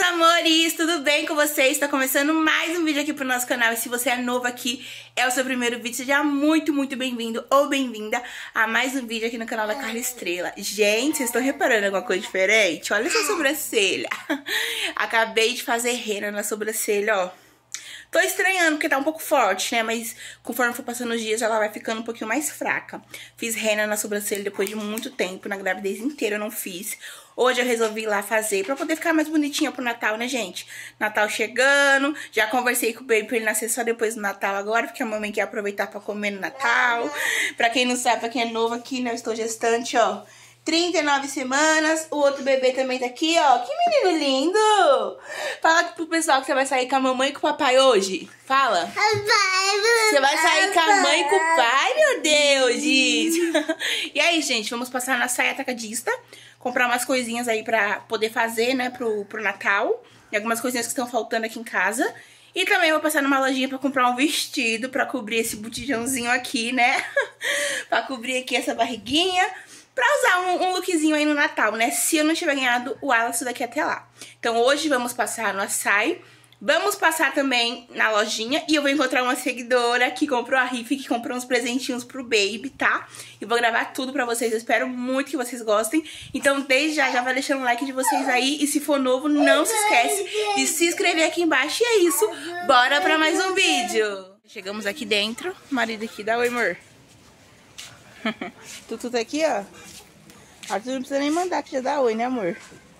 amores, tudo bem com vocês? Tá começando mais um vídeo aqui pro nosso canal. E se você é novo aqui, é o seu primeiro vídeo, seja muito bem-vindo ou bem-vinda a mais um vídeo aqui no canal da Carla Estrela. Gente, vocês estão reparando alguma coisa diferente? Olha essa sobrancelha. Acabei de fazer rena na sobrancelha, ó. Tô estranhando porque tá um pouco forte, né? Mas conforme for passando os dias, ela vai ficando um pouquinho mais fraca. Fiz rena na sobrancelha depois de muito tempo. Na gravidez inteira eu não fiz. Hoje eu resolvi ir lá fazer pra poder ficar mais bonitinha pro Natal, né, gente? Natal chegando. Já conversei com o baby pra ele nascer só depois do Natal agora, porque a mamãe quer aproveitar pra comer no Natal. Pra quem não sabe, pra quem é novo aqui, né? Eu estou gestante, ó. 39 semanas, o outro bebê também tá aqui, ó. Que menino lindo! Fala pro pessoal que você vai sair com a mamãe e com o papai hoje. Fala. Você vai sair com a mãe e com o pai, meu Deus, gente. E aí, gente, vamos passar na saia atacadista. Comprar umas coisinhas aí pra poder fazer, né, pro Natal. E algumas coisinhas que estão faltando aqui em casa. E também vou passar numa lojinha pra comprar um vestido pra cobrir esse botijãozinho aqui, né? Pra cobrir aqui essa barriguinha. Pra usar um lookzinho aí no Natal, né? Se eu não tiver ganhado o Alex daqui até lá. Então hoje vamos passar no açaí. Vamos passar também na lojinha. E eu vou encontrar uma seguidora que comprou a rifa, que comprou uns presentinhos pro baby, tá? E vou gravar tudo pra vocês. Eu espero muito que vocês gostem. Então desde já vai deixando o like de vocês aí. E se for novo, não se esquece de se inscrever aqui embaixo. E é isso. Bora pra mais um vídeo. Chegamos aqui dentro. O marido aqui, dá oi, amor. Tudo tá aqui, ó. Arthur não precisa nem mandar que já dá oi, né, amor?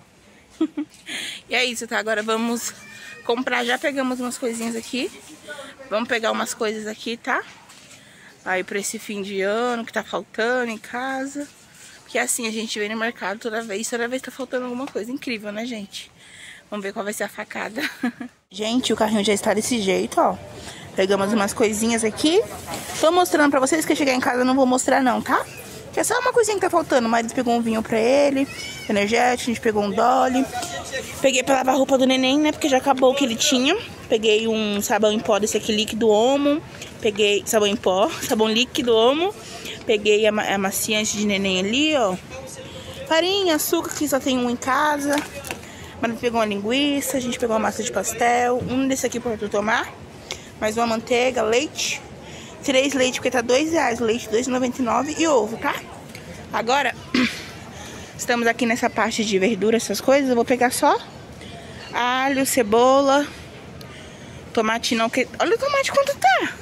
E é isso, tá? Agora vamos comprar. Já pegamos umas coisinhas aqui. Vamos pegar umas coisas aqui, tá? Aí pra esse fim de ano que tá faltando em casa. Porque assim, a gente vem no mercado toda vez tá faltando alguma coisa. Incrível, né, gente? Vamos ver qual vai ser a facada. Gente, o carrinho já está desse jeito, ó. Pegamos umas coisinhas aqui. Tô mostrando pra vocês, que chegar em casa eu não vou mostrar não, tá? Que é só uma coisinha que tá faltando. O marido pegou um vinho pra ele, energético, a gente pegou um Dolly. Peguei pra lavar a roupa do neném, né? Porque já acabou o que ele tinha. Peguei um sabão em pó desse aqui, líquido Omo. Peguei sabão em pó, sabão líquido Omo. Peguei a amaciante de neném ali, ó. Farinha, açúcar, que só tem um em casa. O marido pegou uma linguiça, a gente pegou uma massa de pastel. Um desse aqui pra tu tomar. Mais uma manteiga, leite. 3 leite, porque tá R$2. Leite R$2,99 e ovo, tá? Agora, estamos aqui nessa parte de verdura, essas coisas. Eu vou pegar só alho, cebola, tomate não, que... Olha o tomate quanto tá.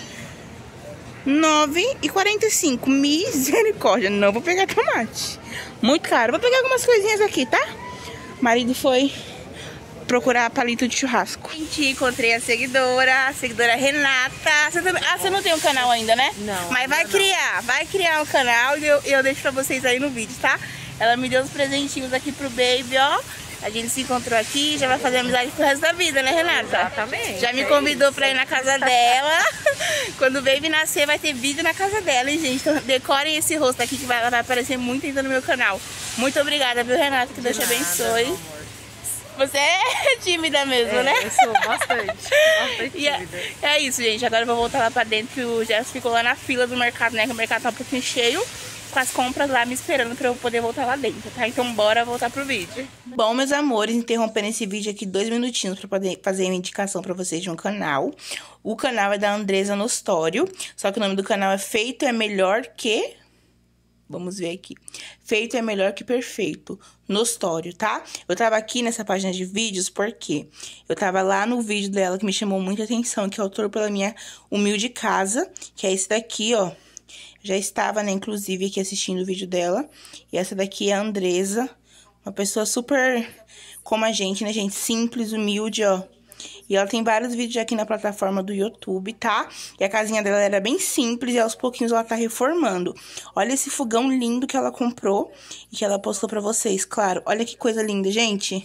R$9,45. Misericórdia, não vou pegar tomate. Muito caro. Vou pegar algumas coisinhas aqui, tá? O marido foi procurar palito de churrasco. Gente, encontrei a seguidora Renata. Você também... Ah, você não tem um canal ainda, né? Não. Mas vai criar um canal e eu deixo pra vocês aí no vídeo, tá? Ela me deu uns presentinhos aqui pro baby, ó. A gente se encontrou aqui, já vai fazer amizade pro resto da vida, né, Renata? Exatamente. Já me convidou pra ir na casa dela. Quando o baby nascer, vai ter vídeo na casa dela, hein, gente? Então decorem esse rosto aqui que ela vai aparecer muito ainda no meu canal. Muito obrigada, viu, Renata? Que Deus te abençoe. Você é tímida mesmo, né? Eu sou bastante tímida. É isso, gente. Agora eu vou voltar lá pra dentro, que o Jess ficou lá na fila do mercado, né? Que o mercado tá um pouquinho cheio, com as compras lá me esperando pra eu poder voltar lá dentro, tá? Então bora voltar pro vídeo. Bom, meus amores, interrompendo esse vídeo aqui 2 minutinhos pra poder fazer uma indicação pra vocês de um canal. O canal é da Andresa Nostório, só que o nome do canal é Feito é Melhor Que... Vamos ver aqui. Feito é melhor que perfeito. Nostório, tá? Eu tava aqui nessa página de vídeos porque eu tava lá no vídeo dela que me chamou muita atenção, que é o autor pela minha humilde casa, que é esse daqui, ó. Já estava, né, inclusive, aqui assistindo o vídeo dela. E essa daqui é a Andresa. Uma pessoa super como a gente, né, gente? Simples, humilde, ó. E ela tem vários vídeos aqui na plataforma do YouTube, tá? E a casinha dela era bem simples e aos pouquinhos ela tá reformando. Olha esse fogão lindo que ela comprou e que ela postou pra vocês, claro. Olha que coisa linda, gente.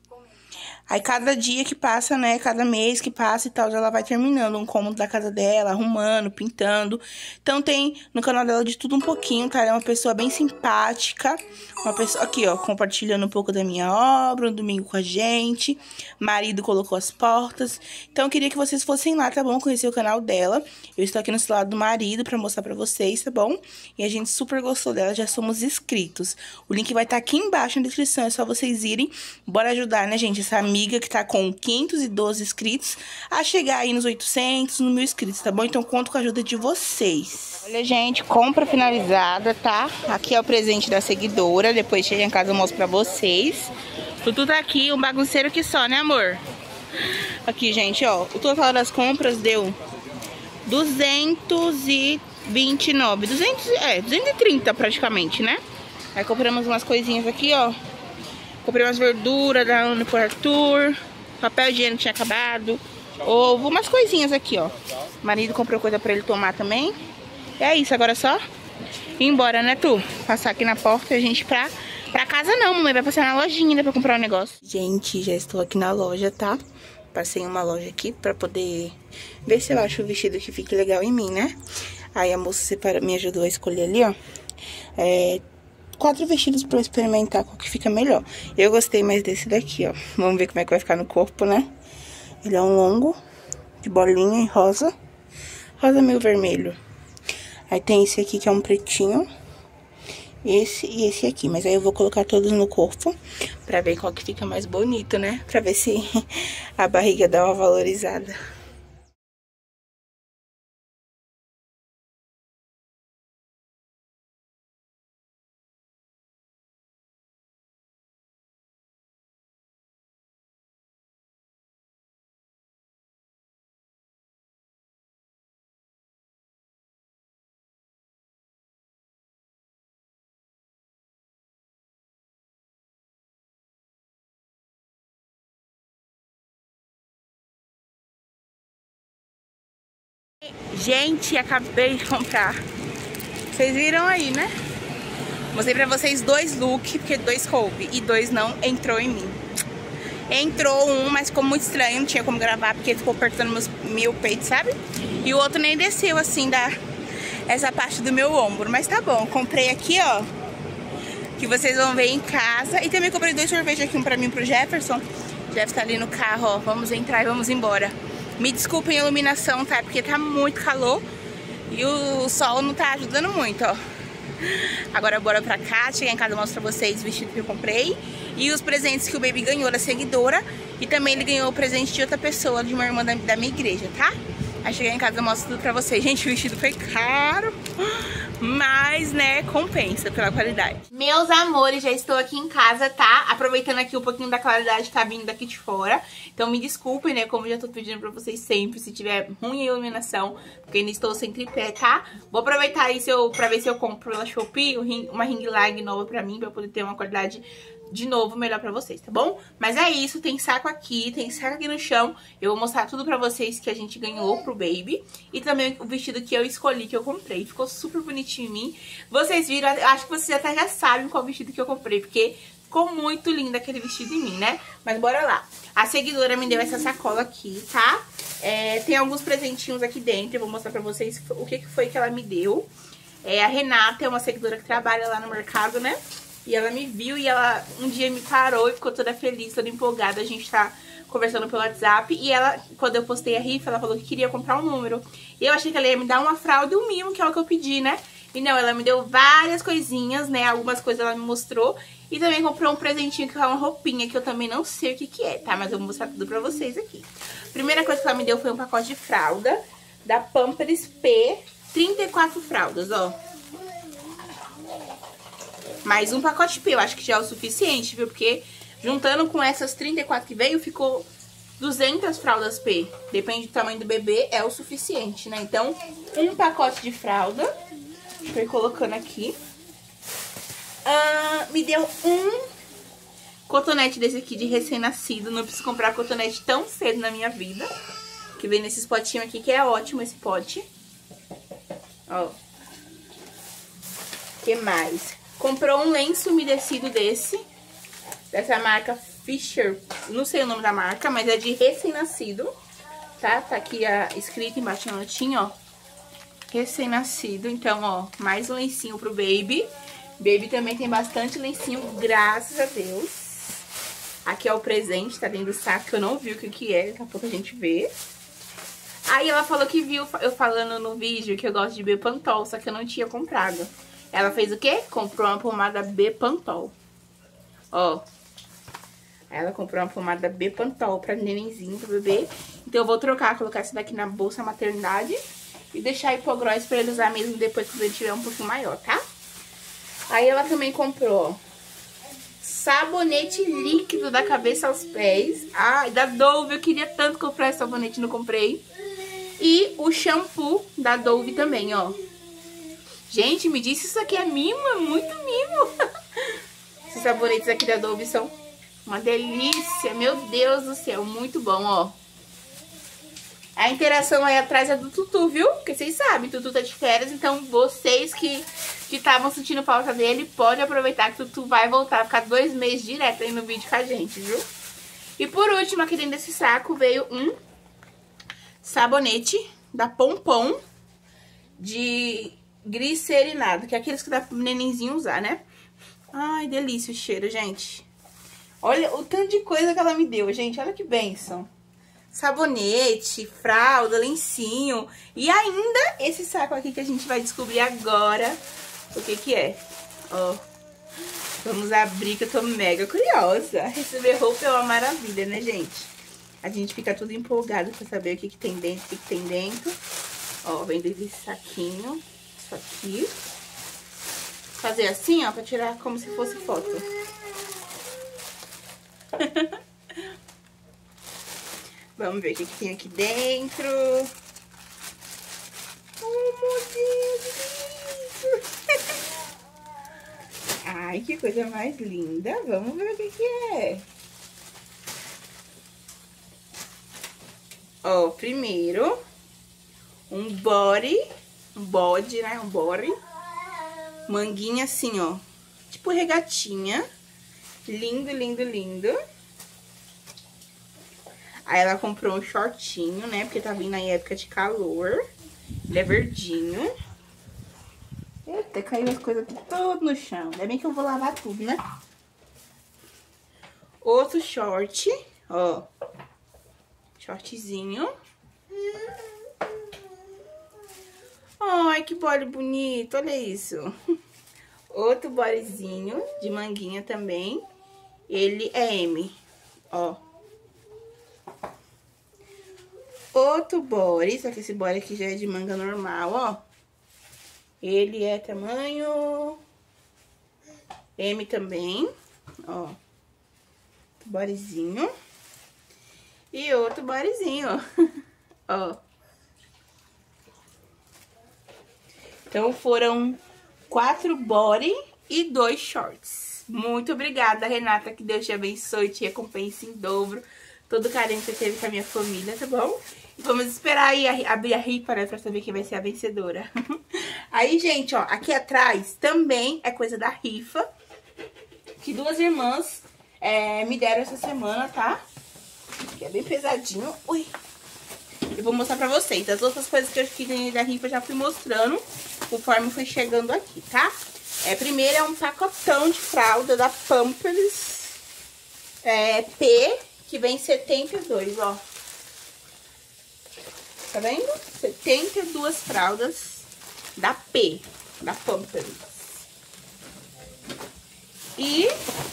Aí cada dia que passa, né, cada mês que passa e tal, ela vai terminando um cômodo da casa dela, arrumando, pintando. Então tem no canal dela de tudo um pouquinho, tá? Ela é uma pessoa bem simpática, uma pessoa aqui, ó, compartilhando um pouco da minha obra, um domingo com a gente. Marido colocou as portas. Então eu queria que vocês fossem lá, tá bom? Conhecer o canal dela. Eu estou aqui no celular do marido pra mostrar pra vocês, tá bom? E a gente super gostou dela, já somos inscritos. O link vai estar aqui embaixo na descrição, é só vocês irem. Bora ajudar, né, gente? Essa amiga amiga que tá com 512 inscritos a chegar aí nos 800, no 1000 inscritos, tá bom? Então conto com a ajuda de vocês. Olha, gente, compra finalizada, tá? Aqui é o presente da seguidora, depois chega em casa eu mostro pra vocês. Tudo tá aqui, um bagunceiro que só, né, amor? Aqui, gente, ó, o total das compras deu 229, 230 praticamente, né? Aí compramos umas coisinhas aqui, ó. Comprei umas verduras da Ana pro Arthur, papel higiênico tinha acabado, ovo, umas coisinhas aqui, ó. O marido comprou coisa pra ele tomar também. E é isso, agora é só ir embora, né, Tu? Passar aqui na porta e a gente pra casa não, mamãe, vai passar na lojinha, né, pra comprar um negócio. Gente, já estou aqui na loja, tá? Passei em uma loja aqui pra poder ver se eu acho o vestido que fique legal em mim, né? Aí a moça me ajudou a escolher ali, ó. 4 vestidos pra eu experimentar qual que fica melhor. Eu gostei mais desse daqui, ó. Vamos ver como é que vai ficar no corpo, né? Ele é um longo, de bolinha e rosa. Rosa meio vermelho. Aí tem esse aqui que é um pretinho. Esse e esse aqui. Mas aí eu vou colocar todos no corpo pra ver qual que fica mais bonito, né? Pra ver se a barriga dá uma valorizada. Gente, acabei de comprar. Vocês viram aí, né? Mostrei pra vocês 2 looks, porque 2 coube e 2 não entrou em mim. Entrou um, mas ficou muito estranho, não tinha como gravar, porque ficou apertando meu peito, sabe? E o outro nem desceu, assim, essa parte do meu ombro. Mas tá bom, comprei aqui, ó, que vocês vão ver em casa. E também comprei 2 sorvetes aqui, um pra mim e pro Jefferson. Jefferson tá ali no carro, ó, vamos entrar e vamos embora. Me desculpem a iluminação, tá? Porque tá muito calor e o sol não tá ajudando muito, ó. Agora bora pra cá, chegar em casa eu mostro pra vocês o vestido que eu comprei e os presentes que o Baby ganhou da seguidora. E também ele ganhou o presente de outra pessoa, de uma irmã da minha igreja, tá? Aí chegar em casa eu mostro tudo pra vocês. Gente, o vestido foi caro, mas, né, compensa pela qualidade. Meus amores, já estou aqui em casa, tá? Aproveitando aqui um pouquinho da claridade que tá vindo daqui de fora. Então me desculpem, né, como eu já tô pedindo pra vocês sempre, se tiver ruim a iluminação, porque ainda estou sem tripé, tá? Vou aproveitar aí pra ver se eu compro pela Shopee uma ring light nova pra mim, pra poder ter uma qualidade de novo melhor pra vocês, tá bom? Mas é isso, tem saco aqui no chão. Eu vou mostrar tudo pra vocês que a gente ganhou pro Baby. E também o vestido que eu escolhi, que eu comprei. Ficou super bonitinho em mim. Vocês viram, acho que vocês até já sabem qual vestido que eu comprei, porque ficou muito lindo aquele vestido em mim, né? Mas bora lá. A seguidora me deu essa sacola aqui, tá? Tem alguns presentinhos aqui dentro, eu vou mostrar pra vocês o que foi que ela me deu. A Renata é uma seguidora que trabalha lá no mercado, né? E ela me viu e ela um dia me parou e ficou toda feliz, toda empolgada. A gente tá conversando pelo WhatsApp. E ela, quando eu postei a rifa, ela falou que queria comprar um número. E eu achei que ela ia me dar uma fralda e um mimo, que é o que eu pedi, né? E não, ela me deu várias coisinhas, né? Algumas coisas ela me mostrou. E também comprou um presentinho que é uma roupinha, que eu também não sei o que é, tá? Mas eu vou mostrar tudo pra vocês aqui. Primeira coisa que ela me deu foi um pacote de fralda da Pampers P, 34 fraldas, ó. Mais um pacote P, eu acho que já é o suficiente, viu? Porque juntando com essas 34 que veio, ficou 200 fraldas P. Depende do tamanho do bebê, é o suficiente, né? Então, um pacote de fralda. Deixa eu ir colocando aqui. Me deu um cotonete desse aqui de recém-nascido. Não preciso comprar cotonete tão cedo na minha vida. Que vem nesses potinhos aqui, que é ótimo esse pote. Ó. O que mais? Comprou um lenço umedecido dessa marca Fisher, não sei o nome da marca, mas é de recém-nascido, tá? Tá aqui escrito embaixo na notinha, ó, recém-nascido. Então, ó, mais um lencinho pro Baby. Baby também tem bastante lencinho, graças a Deus. Aqui é o presente, tá dentro do saco, que eu não vi o que é, daqui a pouco a gente vê. Aí ela falou que viu eu falando no vídeo que eu gosto de Bepantol, só que eu não tinha comprado. Ela fez o quê? Comprou uma pomada Bepantol. Ó. Aí ela comprou uma pomada Bepantol pra nenenzinho, pra bebê. Então eu vou trocar, colocar essa daqui na bolsa maternidade e deixar hipogross pra ele usar mesmo depois que ele tiver um pouquinho maior, tá? Aí ela também comprou, ó, sabonete líquido da cabeça aos pés. Ai, da Dove, eu queria tanto comprar esse sabonete, não comprei. E o shampoo da Dove também, ó. Gente, me disse, isso aqui é mimo, é muito mimo. Esses sabonetes aqui da Dove são uma delícia, meu Deus do céu, muito bom, ó. A interação aí atrás é do Tutu, viu? Porque vocês sabem, Tutu tá de férias, então vocês que estavam sentindo falta dele, pode aproveitar que o Tutu vai voltar a ficar 2 meses direto aí no vídeo com a gente, viu? E por último, aqui dentro desse saco veio um sabonete da Pompom de glicerinado, que é aqueles que dá pro nenenzinho usar, né? Ai, delícia o cheiro, gente. Olha o tanto de coisa que ela me deu, gente. Olha que bênção. Sabonete, fralda, lencinho. E ainda esse saco aqui que a gente vai descobrir agora o que que é. Ó. Vamos abrir que eu tô mega curiosa. Receber roupa é uma maravilha, né, gente? A gente fica tudo empolgado pra saber o que que tem dentro, o que que tem dentro. Ó, vem desse saquinho. Isso aqui. Fazer assim, ó, pra tirar como se fosse foto. Vamos ver o que que tem aqui dentro. Oh, meu Deus, que lindo. Ai, que coisa mais linda. Vamos ver o que que é. Ó, primeiro, um body, né? Um body. Manguinha assim, ó. Tipo regatinha. Lindo, lindo, lindo. Aí ela comprou um shortinho, né? Porque tá vindo aí época de calor. Ele é verdinho. Eita, caiu as coisas tudo no chão. Ainda bem que eu vou lavar tudo, né? Outro short, ó. Shortzinho. Ai, que body bonito, olha isso. Outro bodyzinho de manguinha também. Ele é M, ó. Outro body, só que esse body aqui já é de manga normal, ó. Ele é tamanho M também, ó. Bodyzinho. E outro bodyzinho, ó. Então foram 4 body e 2 shorts. Muito obrigada, Renata, que Deus te abençoe e te recompense em dobro. Todo o carinho que você teve com a minha família, tá bom? E vamos esperar aí abrir a rifa, né, pra saber quem vai ser a vencedora. Aí, gente, ó, aqui atrás também é coisa da rifa, que 2 irmãs me deram essa semana, tá? Que é bem pesadinho. Ui! Eu vou mostrar pra vocês. As outras coisas que eu fiz da rifa eu já fui mostrando conforme foi chegando aqui, tá? Primeiro é um pacotão de fralda da Pampers P, que vem 72, ó. Tá vendo? 72 fraldas da P, da Pampers. E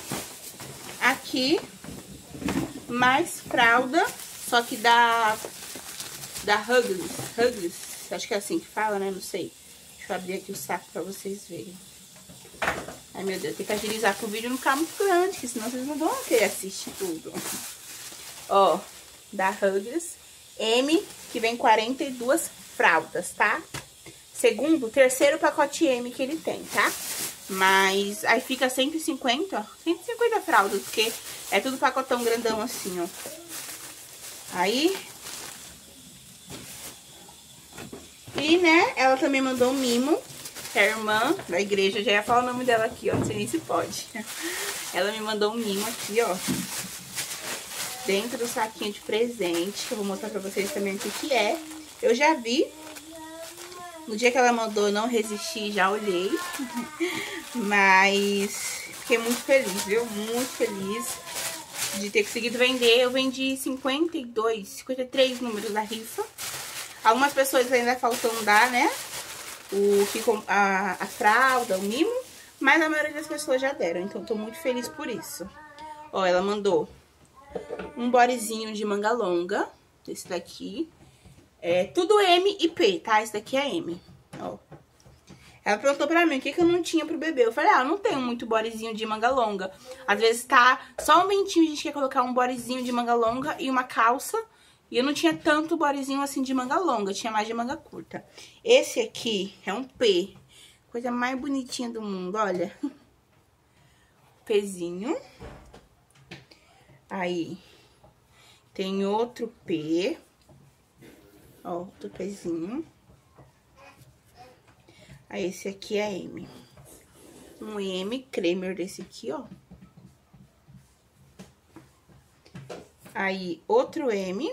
aqui mais fralda, só que da Huggies, acho que é assim que fala, né? Não sei. Deixa eu abrir aqui o saco pra vocês verem. Ai, meu Deus, tem que agilizar pro vídeo não ficar muito grande, porque senão vocês não vão querer assistir tudo. Ó, da Huggies M, que vem 42 fraldas, tá? Terceiro pacote M que ele tem, tá? Mas aí fica 150, ó. 150 fraldas, porque é tudo pacotão grandão assim, ó. Aí... E, né, ela também mandou um mimo, que é a irmã da igreja, já ia falar o nome dela aqui, ó, não sei nem se pode. Ela me mandou um mimo aqui, ó, dentro do saquinho de presente, que eu vou mostrar pra vocês também o que é. Eu já vi, no dia que ela mandou eu não resisti, já olhei, mas fiquei muito feliz, viu, muito feliz de ter conseguido vender. Eu vendi 53 números da rifa. Algumas pessoas ainda faltam dar, né? A fralda, o mimo. Mas a maioria das pessoas já deram. Então, tô muito feliz por isso. Ó, ela mandou um bodyzinho de manga longa. Esse daqui. É tudo M e P, tá? Esse daqui é M, ó. Ela perguntou pra mim o que eu não tinha pro bebê. Eu falei, eu não tenho muito bodyzinho de manga longa. Às vezes tá só um ventinho, a gente quer colocar um bodyzinho de manga longa e uma calça. E eu não tinha tanto bodyzinho assim de manga longa, tinha mais de manga curta. Esse aqui é um P. Coisa mais bonitinha do mundo, olha. Pzinho. Aí, tem outro P. Ó, outro Pzinho. Aí, esse aqui é M. Um M cremer desse aqui, ó. Aí, outro M.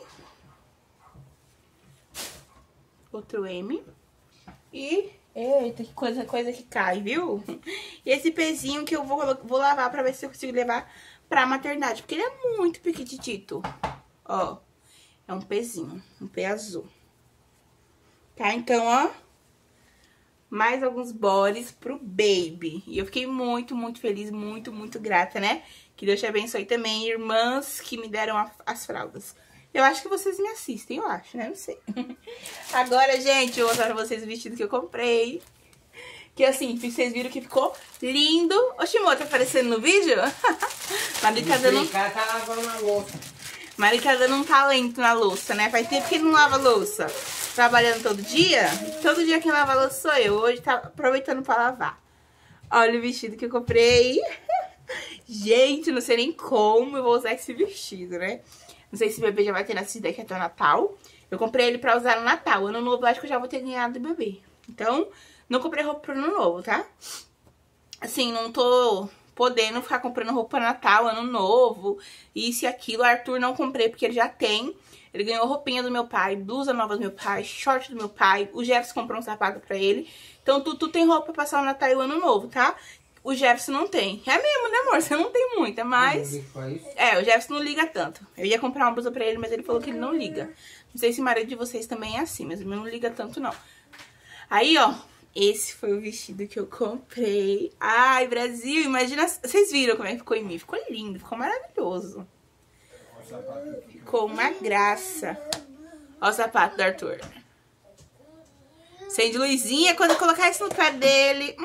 Outro M. E... eita, que coisa que cai, viu? E esse pezinho que eu vou lavar pra ver se eu consigo levar pra maternidade. Porque ele é muito pequititito. Ó, é um pezinho, um pé azul. Tá, então, ó. Mais alguns bodies pro baby. E eu fiquei muito, muito feliz, muito, muito grata, né? Que Deus te abençoe também, irmãs que me deram as fraldas. Eu acho que vocês me assistem, eu acho, né? Não sei. Agora, gente, eu vou mostrar pra vocês o vestido que eu comprei. Que assim, vocês viram que ficou lindo. Ô, Shimô, tá aparecendo no vídeo? Mari tá dando... tá lavando a louça. Mari tá dando um talento na louça, né? Faz tempo que ele não lava louça. Trabalhando todo dia. Todo dia quem lava louça sou eu. Hoje tá aproveitando pra lavar. Olha o vestido que eu comprei. Gente, não sei nem como eu vou usar esse vestido, né? Não sei se o bebê já vai ter nascido aqui até o Natal. Eu comprei ele pra usar no Natal. Ano novo, acho que eu já vou ter ganhado do bebê. Então, não comprei roupa pro ano novo, tá? Assim, não tô podendo ficar comprando roupa pra Natal, ano novo, isso e aquilo. O Arthur não comprei porque ele já tem. Ele ganhou roupinha do meu pai, blusa nova do meu pai, short do meu pai. O Jefferson comprou um sapato pra ele. Então, tu tem roupa pra passar o Natal e o ano novo, tá? O Jefferson não tem. É mesmo, né, amor? Você não tem muita, mas... é, o Jefferson não liga tanto. Eu ia comprar uma blusa pra ele, mas ele falou que ele não liga. Não sei se o marido de vocês também é assim, mas o meu não liga tanto, não. Aí, ó, esse foi o vestido que eu comprei. Ai, Brasil, imagina... Vocês viram como é que ficou em mim? Ficou lindo, ficou maravilhoso. Ficou uma graça. Ó o sapato do Arthur. Sem de luzinha, quando eu colocar isso no pé dele...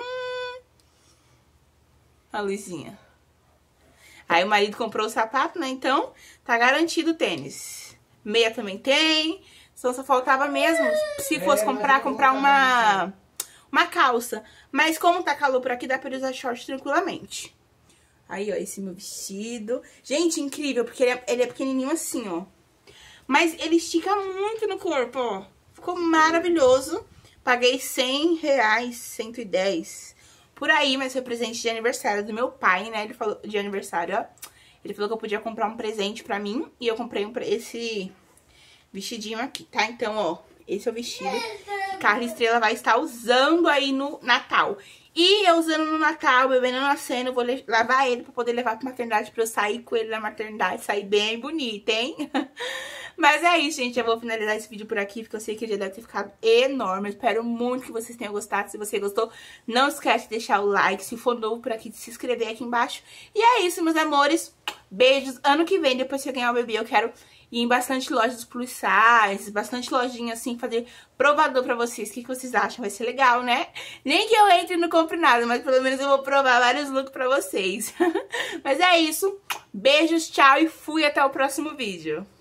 a luzinha. Aí o marido comprou o sapato, né? Então, tá garantido o tênis. Meia também tem. Então só faltava mesmo, se fosse comprar uma calça. Mas como tá calor por aqui, dá pra usar short tranquilamente. Aí, ó, esse meu vestido. Gente, incrível, porque ele é pequenininho assim, ó. Mas ele estica muito no corpo, ó. Ficou maravilhoso. Paguei R$100, 110. Por aí, mas foi presente de aniversário do meu pai, né? Ele falou, de aniversário, ó. Ele falou que eu podia comprar um presente pra mim. E eu comprei esse vestidinho aqui, tá? Então, ó, esse é o vestido que Carla Estrela vai estar usando aí no Natal. E eu usando no Natal, o bebê não nascendo, eu vou lavar ele pra poder levar pra maternidade, pra eu sair com ele na maternidade, sair bem bonita, hein? Mas é isso, gente, eu vou finalizar esse vídeo por aqui, porque eu sei que já deve ter ficado enorme. Eu espero muito que vocês tenham gostado. Se você gostou, não esquece de deixar o like. Se for novo por aqui, de se inscrever aqui embaixo. E é isso, meus amores. Beijos. Ano que vem, depois que eu ganhar o bebê, eu quero ir em bastante lojas plus size, bastante lojinha assim, fazer provador pra vocês. O que vocês acham? Vai ser legal, né? Nem que eu entre e não compre nada, mas pelo menos eu vou provar vários looks pra vocês. Mas é isso. Beijos, tchau e fui até o próximo vídeo.